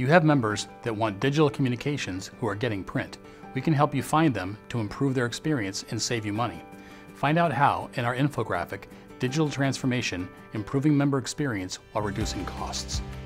You have members that want digital communications who are getting print. We can help you find them to improve their experience and save you money. Find out how in our infographic, Digital Transformation, Improving Member Experience While Reducing Costs.